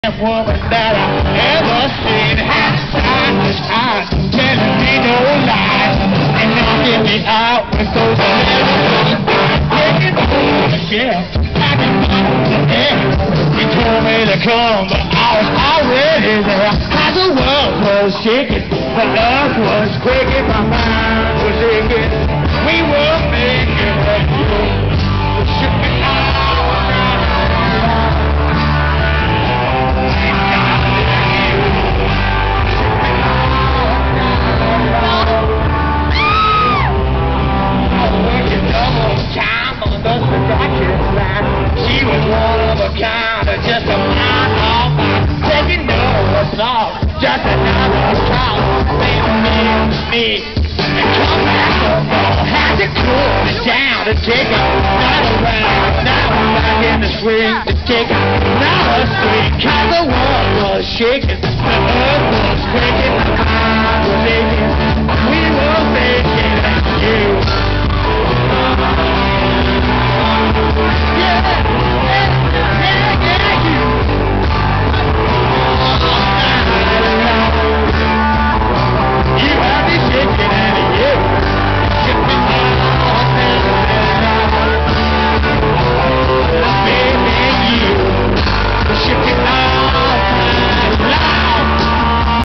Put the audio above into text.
woman that I ever seen had eyes telling me no lies and knocking me out with those little taking the shell back in my head. He told me to come, but I was already there. As the world was shaking, the earth was quaking, my mind was aching. We were making it through. Shook me out. She was one of a kind, just a mind off my taking no assault, just another call, me, and come back no more. Had to cool it down to take another round. Now I'm back in the swing to take another swing, 'cause the world was shaking.